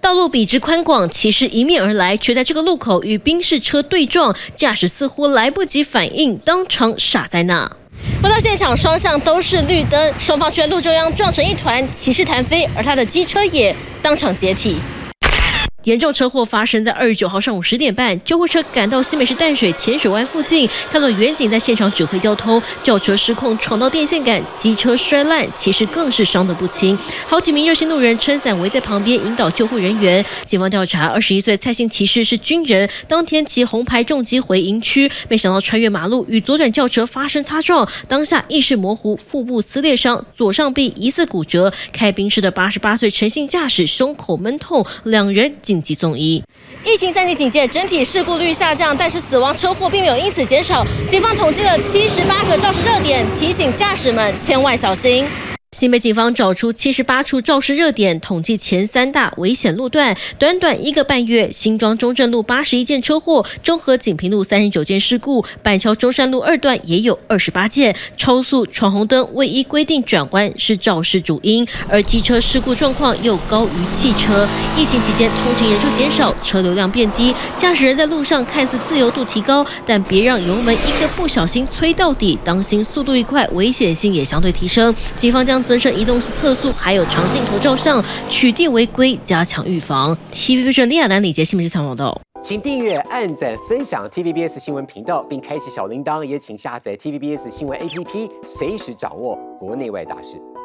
道路笔直宽广，骑士迎面而来，却在这个路口与宾士车对撞，驾驶似乎来不及反应，当场傻在那。回到现场，双向都是绿灯，双方却在路中央撞成一团，骑士弹飞，而他的机车也当场解体。严重车祸发生在29号上午10点半，救护车赶到新北市淡水浅水湾附近，看到远警在现场指挥交通，轿车失控闯到电线杆，机车摔烂，骑士更是伤得不轻。好几名热心路人撑伞围在旁边引导救护人员。警方调查，21岁蔡姓骑士是军人，当天骑红牌重机回营区，没想到穿越马路与左转轿车发生擦撞，当下意识模糊，腹部撕裂伤，左上臂疑似骨折。开宾士的88岁陈姓驾驶胸口闷痛，两人紧急送医。疫情3级警戒，整体事故率下降，但是死亡车祸并没有因此减少。警方统计了78个肇事热点，提醒驾驶们千万小心。新北警方找出78处肇事热点，统计前3大危险路段。短短1个半月，新庄中正路81件车祸，中和锦屏路39件事故，板桥中山路2段也有28件。超速、闯红灯未依规定转弯是肇事主因，而机车事故状况又高于汽车。疫情期间，通勤人数减少，车流量变低，驾驶人在路上看似自由度提高，但别让油门一个不小心催到底，当心速度一快，危险性也相对提升。警方将增设移动式测速，还有长镜头照相，取缔违规，加强预防。TVBS 李亚男、李杰新闻采访报道。 请订阅、按赞、分享 TVBS 新闻频道，并开启小铃铛，也请下载 TVBS 新闻 APP， 随时掌握国内外大事。